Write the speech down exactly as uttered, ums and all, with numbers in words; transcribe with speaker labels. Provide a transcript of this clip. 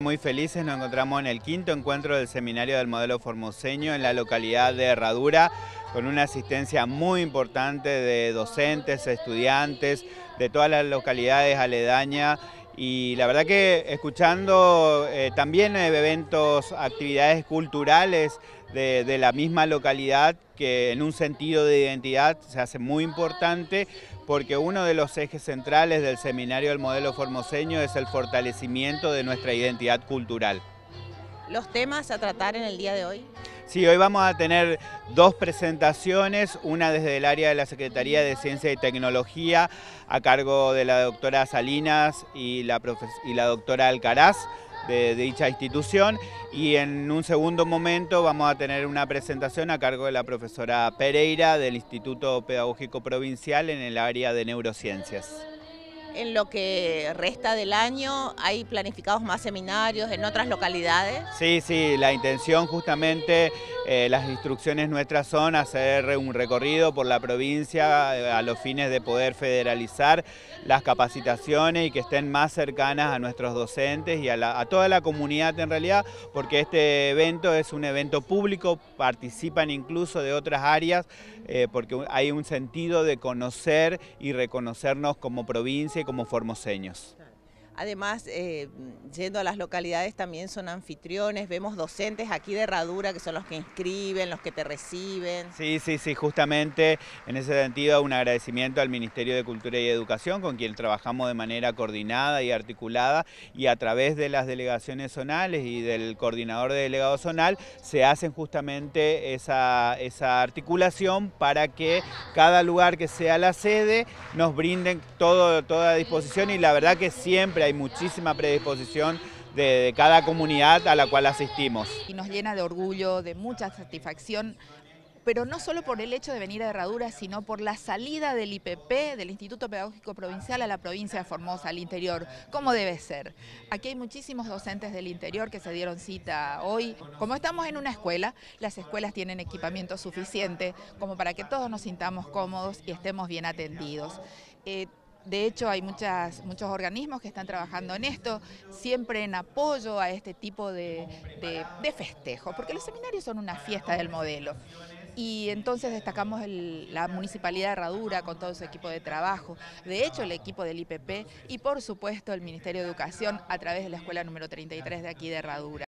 Speaker 1: muy felices, nos encontramos en el quinto encuentro del Seminario del Modelo Formoseño en la localidad de Herradura, con una asistencia muy importante de docentes, estudiantes, de todas las localidades aledañas. Y la verdad que escuchando eh, también eventos, actividades culturales de, de la misma localidad, que en un sentido de identidad se hace muy importante, porque uno de los ejes centrales del Seminario del Modelo Formoseño es el fortalecimiento de nuestra identidad cultural.
Speaker 2: ¿Los temas a tratar en el día de hoy?
Speaker 1: Sí, hoy vamos a tener dos presentaciones, una desde el área de la Secretaría de Ciencia y Tecnología, a cargo de la doctora Salinas y la, y la doctora Alcaraz, de, de dicha institución, y en un segundo momento vamos a tener una presentación a cargo de la profesora Pereira del Instituto Pedagógico Provincial en el área de Neurociencias.
Speaker 2: En lo que resta del año, ¿hay planificados más seminarios en otras localidades?
Speaker 1: Sí, sí, la intención justamente, eh, las instrucciones nuestras son hacer un recorrido por la provincia eh, a los fines de poder federalizar las capacitaciones y que estén más cercanas a nuestros docentes y a, la, a toda la comunidad en realidad, porque este evento es un evento público, participan incluso de otras áreas, eh, porque hay un sentido de conocer y reconocernos como provincia y como formoseños.
Speaker 2: Además, eh, yendo a las localidades también son anfitriones, vemos docentes aquí de Herradura que son los que inscriben, los que te reciben.
Speaker 1: Sí, sí, sí, justamente en ese sentido un agradecimiento al Ministerio de Cultura y Educación, con quien trabajamos de manera coordinada y articulada, y a través de las delegaciones zonales y del coordinador de delegado zonal se hacen justamente esa, esa articulación para que cada lugar que sea la sede nos brinden todo, toda disposición, y la verdad que siempre hay muchísima predisposición de, de cada comunidad a la cual asistimos.
Speaker 3: Y nos llena de orgullo, de mucha satisfacción, pero no solo por el hecho de venir a Herradura, sino por la salida del I P P, del Instituto Pedagógico Provincial, a la provincia de Formosa, al interior, como debe ser. Aquí hay muchísimos docentes del interior que se dieron cita hoy. Como estamos en una escuela, las escuelas tienen equipamiento suficiente como para que todos nos sintamos cómodos y estemos bien atendidos. Eh, De hecho, hay muchas, muchos organismos que están trabajando en esto, siempre en apoyo a este tipo de, de, de festejos, porque los seminarios son una fiesta del modelo. Y entonces destacamos el, la Municipalidad de Herradura con todo su equipo de trabajo, de hecho el equipo del I P P y por supuesto el Ministerio de Educación a través de la escuela número treinta y tres de aquí de Herradura.